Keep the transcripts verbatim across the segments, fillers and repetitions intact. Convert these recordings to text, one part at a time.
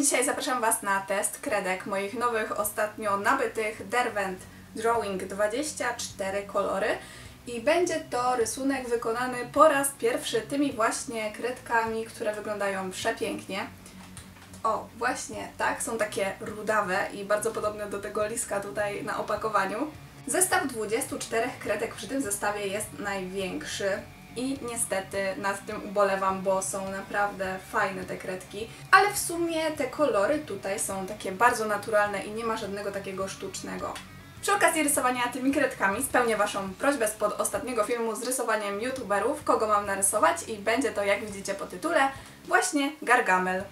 dzisiaj zapraszam Was na test kredek moich nowych, ostatnio nabytych Derwent Drawing dwadzieścia cztery kolory i będzie to rysunek wykonany po raz pierwszy tymi właśnie kredkami, które wyglądają przepięknie. O, właśnie tak, są takie rudawe i bardzo podobne do tego liska tutaj na opakowaniu. Zestaw dwudziestu czterech kredek przy tym zestawie jest największy. I niestety nad tym ubolewam, bo są naprawdę fajne te kredki, ale w sumie te kolory tutaj są takie bardzo naturalne i nie ma żadnego takiego sztucznego. Przy okazji rysowania tymi kredkami spełnię Waszą prośbę spod ostatniego filmu z rysowaniem youtuberów, kogo mam narysować i będzie to, jak widzicie po tytule, właśnie Gargamel.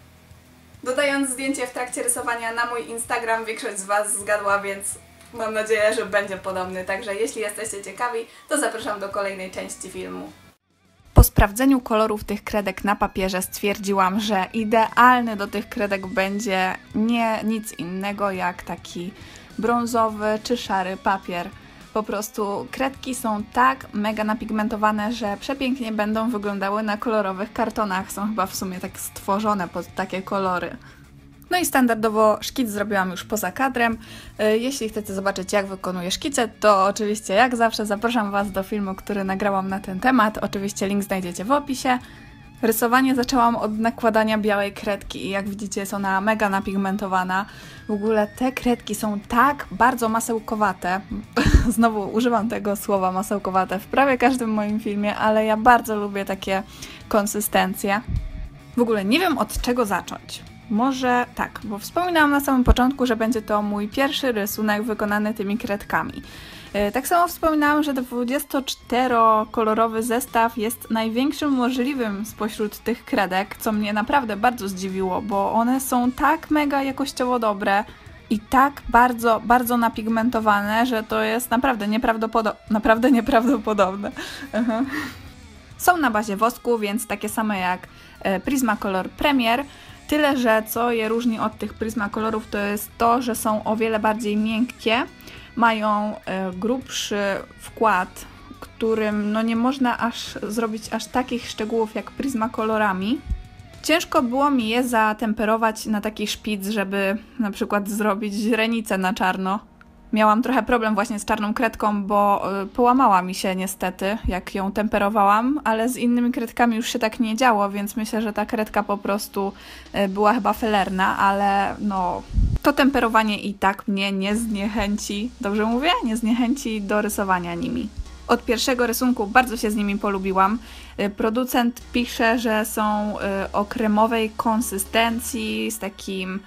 Dodając zdjęcie w trakcie rysowania na mój Instagram, większość z Was zgadła, więc mam nadzieję, że będzie podobny, także jeśli jesteście ciekawi, to zapraszam do kolejnej części filmu. Po sprawdzeniu kolorów tych kredek na papierze stwierdziłam, że idealny do tych kredek będzie nie nic innego jak taki brązowy czy szary papier. Po prostu kredki są tak mega napigmentowane, że przepięknie będą wyglądały na kolorowych kartonach. Są chyba w sumie tak stworzone pod takie kolory. No i standardowo szkic zrobiłam już poza kadrem. Jeśli chcecie zobaczyć, jak wykonuję szkice, to oczywiście jak zawsze zapraszam Was do filmu, który nagrałam na ten temat. Oczywiście link znajdziecie w opisie. Rysowanie zaczęłam od nakładania białej kredki i jak widzicie jest ona mega napigmentowana. W ogóle te kredki są tak bardzo masełkowate. Znowu używam tego słowa masełkowate w prawie każdym moim filmie, ale ja bardzo lubię takie konsystencje. W ogóle nie wiem, od czego zacząć. Może tak, bo wspominałam na samym początku, że będzie to mój pierwszy rysunek wykonany tymi kredkami. Tak samo wspominałam, że dwudziestoczterokolorowy zestaw jest największym możliwym spośród tych kredek, co mnie naprawdę bardzo zdziwiło, bo one są tak mega jakościowo dobre i tak bardzo, bardzo napigmentowane, że to jest naprawdę nieprawdopodobne. Naprawdę nieprawdopodobne. Aha. Są na bazie wosku, więc takie same jak Prismacolor Premier. Tyle, że co je różni od tych Prismacolorów, to jest to, że są o wiele bardziej miękkie, mają grubszy wkład, którym no nie można aż zrobić aż takich szczegółów jak Prismacolorami. Ciężko było mi je zatemperować na taki szpic, żeby na przykład zrobić źrenicę na czarno. Miałam trochę problem właśnie z czarną kredką, bo połamała mi się niestety, jak ją temperowałam, ale z innymi kredkami już się tak nie działo, więc myślę, że ta kredka po prostu była chyba felerna, ale no to temperowanie i tak mnie nie zniechęci, dobrze mówię? Nie zniechęci do rysowania nimi. Od pierwszego rysunku bardzo się z nimi polubiłam. Producent pisze, że są o kremowej konsystencji z takim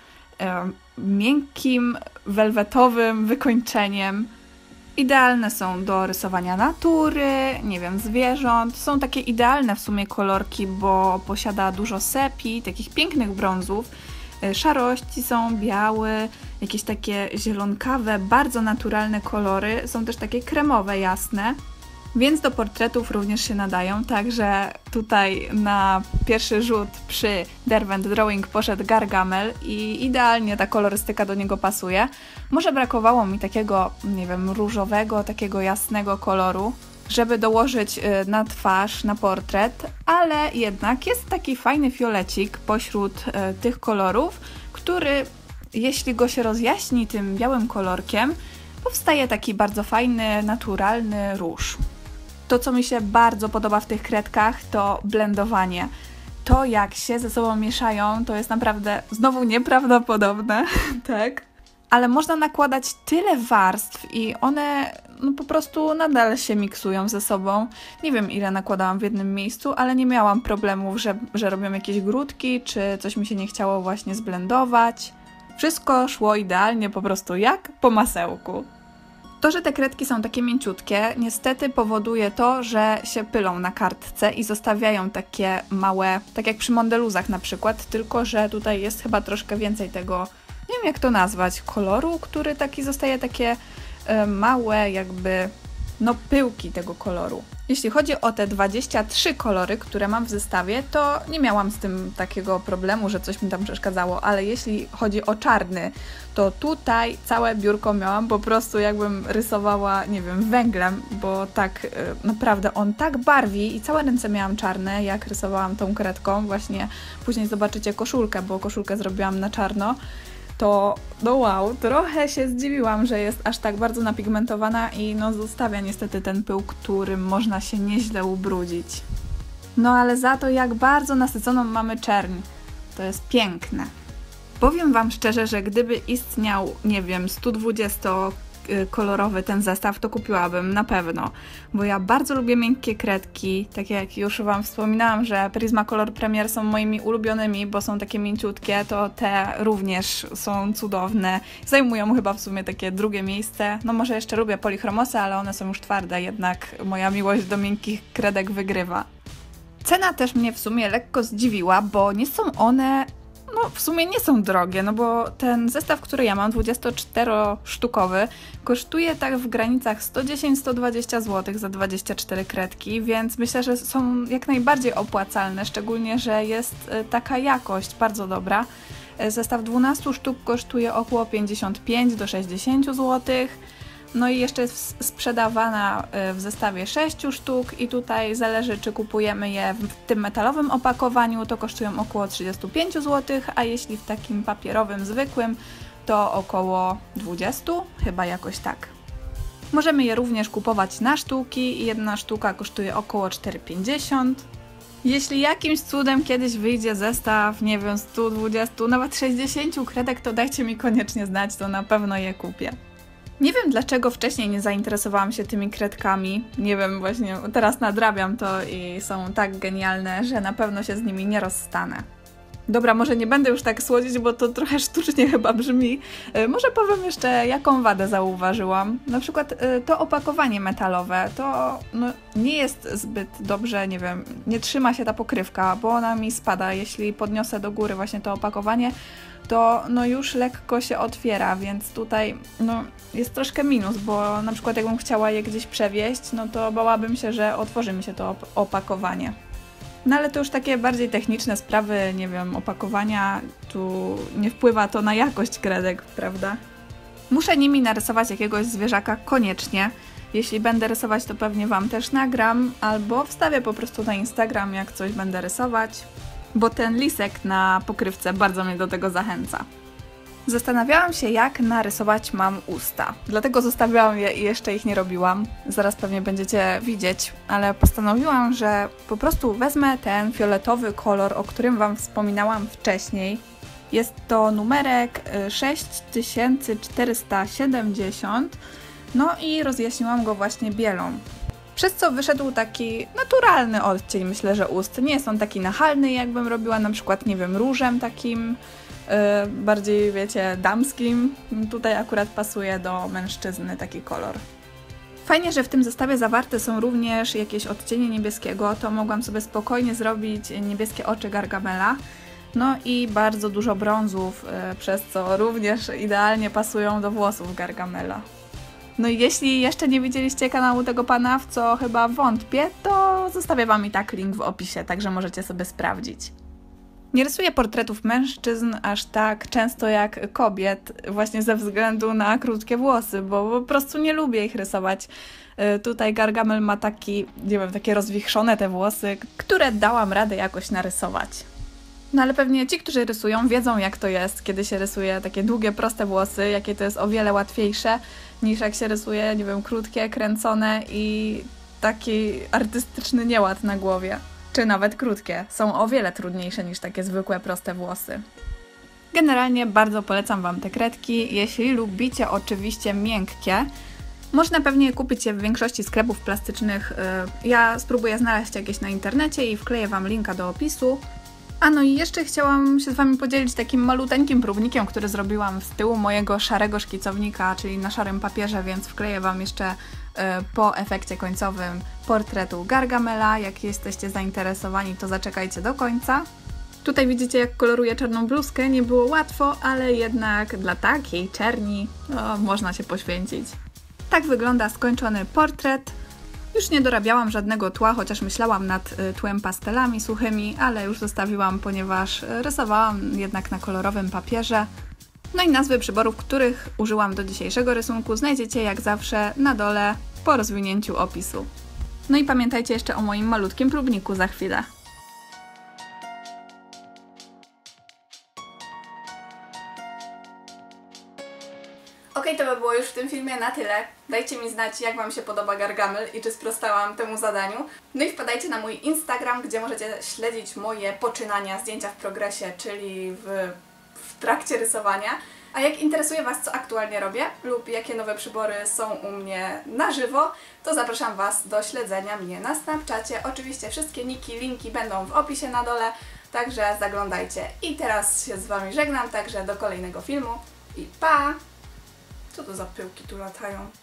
miękkim, welwetowym wykończeniem. Idealne są do rysowania natury, nie wiem, zwierząt. Są takie idealne w sumie kolorki, bo posiada dużo sepi, takich pięknych brązów. Szarości są białe, jakieś takie zielonkawe, bardzo naturalne kolory. Są też takie kremowe, jasne. Więc do portretów również się nadają, także tutaj na pierwszy rzut przy Derwent Drawing poszedł Gargamel i idealnie ta kolorystyka do niego pasuje. Może brakowało mi takiego, nie wiem, różowego, takiego jasnego koloru, żeby dołożyć na twarz, na portret, ale jednak jest taki fajny fiolecik pośród tych kolorów, który, jeśli go się rozjaśni tym białym kolorkiem, powstaje taki bardzo fajny, naturalny róż. To, co mi się bardzo podoba w tych kredkach, to blendowanie. To, jak się ze sobą mieszają, to jest naprawdę znowu nieprawdopodobne, tak? Ale można nakładać tyle warstw i one no, po prostu nadal się miksują ze sobą. Nie wiem, ile nakładałam w jednym miejscu, ale nie miałam problemów, że, że robią jakieś grudki, czy coś mi się nie chciało właśnie zblendować. Wszystko szło idealnie, po prostu jak po masełku. To, że te kredki są takie mięciutkie, niestety powoduje to, że się pylą na kartce i zostawiają takie małe, tak jak przy Mondeluzach na przykład, tylko że tutaj jest chyba troszkę więcej tego, nie wiem jak to nazwać, koloru, który taki zostaje takie e, małe jakby, no pyłki tego koloru. Jeśli chodzi o te dwadzieścia trzy kolory, które mam w zestawie, to nie miałam z tym takiego problemu, że coś mi tam przeszkadzało, ale jeśli chodzi o czarny, to tutaj całe biurko miałam po prostu jakbym rysowała, nie wiem, węglem, bo tak naprawdę on tak barwi i całe ręce miałam czarne, jak rysowałam tą kredką. Właśnie później zobaczycie koszulkę, bo koszulkę zrobiłam na czarno. To no wow, trochę się zdziwiłam, że jest aż tak bardzo napigmentowana i no zostawia niestety ten pył, którym można się nieźle ubrudzić. No ale za to jak bardzo nasyconą mamy czerń. To jest piękne. Powiem Wam szczerze, że gdyby istniał, nie wiem, sto dwudziestokolorowy ten zestaw, to kupiłabym na pewno, bo ja bardzo lubię miękkie kredki, tak jak już Wam wspominałam, że Prismacolor Premier są moimi ulubionymi, bo są takie mięciutkie, to te również są cudowne, zajmują chyba w sumie takie drugie miejsce. No może jeszcze lubię polichromosy, ale one są już twarde, jednak moja miłość do miękkich kredek wygrywa. Cena też mnie w sumie lekko zdziwiła, bo nie są one... No w sumie nie są drogie, no bo ten zestaw, który ja mam, dwudziestoczterosztukowy, kosztuje tak w granicach sto dziesięć do stu dwudziestu złotych za dwadzieścia cztery kredki, więc myślę, że są jak najbardziej opłacalne, szczególnie, że jest taka jakość bardzo dobra. Zestaw dwunastu sztuk kosztuje około pięćdziesiąt pięć do sześćdziesięciu złotych. No i jeszcze jest sprzedawana w zestawie sześciu sztuk i tutaj zależy, czy kupujemy je w tym metalowym opakowaniu, to kosztują około trzydzieści pięć złotych, a jeśli w takim papierowym, zwykłym, to około dwadzieścia, chyba jakoś tak. Możemy je również kupować na sztuki i jedna sztuka kosztuje około cztery pięćdziesiąt. Jeśli jakimś cudem kiedyś wyjdzie zestaw, nie wiem, stu dwudziestu, nawet sześćdziesięciu kredek, to dajcie mi koniecznie znać, to na pewno je kupię. Nie wiem, dlaczego wcześniej nie zainteresowałam się tymi kredkami. Nie wiem, właśnie teraz nadrabiam to i są tak genialne, że na pewno się z nimi nie rozstanę. Dobra, może nie będę już tak słodzić, bo to trochę sztucznie chyba brzmi. Może powiem jeszcze, jaką wadę zauważyłam. Na przykład to opakowanie metalowe, to no, nie jest zbyt dobrze, nie wiem, nie trzyma się ta pokrywka, bo ona mi spada. Jeśli podniosę do góry właśnie to opakowanie, to no już lekko się otwiera, więc tutaj no, jest troszkę minus, bo na przykład jakbym chciała je gdzieś przewieźć, no to bałabym się, że otworzy mi się to op opakowanie. No ale to już takie bardziej techniczne sprawy, nie wiem, opakowania, tu nie wpływa to na jakość kredek, prawda? Muszę nimi narysować jakiegoś zwierzaka koniecznie. Jeśli będę rysować, to pewnie Wam też nagram, albo wstawię po prostu na Instagram, jak coś będę rysować, bo ten lisek na pokrywce bardzo mnie do tego zachęca. Zastanawiałam się, jak narysować mam usta, dlatego zostawiałam je i jeszcze ich nie robiłam. Zaraz pewnie będziecie widzieć, ale postanowiłam, że po prostu wezmę ten fioletowy kolor, o którym Wam wspominałam wcześniej. Jest to numerek sześć tysięcy czterysta siedemdziesiąt, no i rozjaśniłam go właśnie bielą. Przez co wyszedł taki naturalny odcień, myślę, że ust. Nie jest on taki nachalny, jakbym robiła na przykład, nie wiem, różem takim, yy, bardziej, wiecie, damskim. Tutaj akurat pasuje do mężczyzny taki kolor. Fajnie, że w tym zestawie zawarte są również jakieś odcienie niebieskiego, to mogłam sobie spokojnie zrobić niebieskie oczy Gargamela. No i bardzo dużo brązów, yy, przez co również idealnie pasują do włosów Gargamela. No i jeśli jeszcze nie widzieliście kanału tego pana, w co chyba wątpię, to zostawię Wam i tak link w opisie, także możecie sobie sprawdzić. Nie rysuję portretów mężczyzn aż tak często jak kobiet, właśnie ze względu na krótkie włosy, bo po prostu nie lubię ich rysować. Yy, tutaj Gargamel ma taki, nie wiem, takie rozwichrzone te włosy, które dałam radę jakoś narysować. No ale pewnie ci, którzy rysują, wiedzą, jak to jest, kiedy się rysuje takie długie, proste włosy, jakie to jest o wiele łatwiejsze niż jak się rysuje, nie wiem, krótkie, kręcone i taki artystyczny nieład na głowie. Czy nawet krótkie. Są o wiele trudniejsze niż takie zwykłe, proste włosy. Generalnie bardzo polecam Wam te kredki, jeśli lubicie oczywiście miękkie. Można pewnie kupić je w większości sklepów plastycznych. Ja spróbuję znaleźć jakieś na internecie i wkleję Wam linka do opisu. A no i jeszcze chciałam się z Wami podzielić takim maluteńkim próbnikiem, który zrobiłam z tyłu mojego szarego szkicownika, czyli na szarym papierze, więc wkleję Wam jeszcze y, po efekcie końcowym portretu Gargamela. Jak jesteście zainteresowani, to zaczekajcie do końca. Tutaj widzicie, jak koloruję czarną bluzkę. Nie było łatwo, ale jednak dla takiej czerni no, można się poświęcić. Tak wygląda skończony portret. Już nie dorabiałam żadnego tła, chociaż myślałam nad tłem pastelami suchymi, ale już zostawiłam, ponieważ rysowałam jednak na kolorowym papierze. No i nazwy przyborów, których użyłam do dzisiejszego rysunku, znajdziecie jak zawsze na dole po rozwinięciu opisu. No i pamiętajcie jeszcze o moim malutkim próbniku za chwilę. Ok, to by było już w tym filmie na tyle. Dajcie mi znać, jak Wam się podoba Gargamel i czy sprostałam temu zadaniu. No i wpadajcie na mój Instagram, gdzie możecie śledzić moje poczynania, zdjęcia w progresie, czyli w, w trakcie rysowania. A jak interesuje Was, co aktualnie robię lub jakie nowe przybory są u mnie na żywo, to zapraszam Was do śledzenia mnie na Snapchacie. Oczywiście wszystkie niki, linki będą w opisie na dole, także zaglądajcie. I teraz się z Wami żegnam, także do kolejnego filmu i pa! Co to za pyłki tu latają?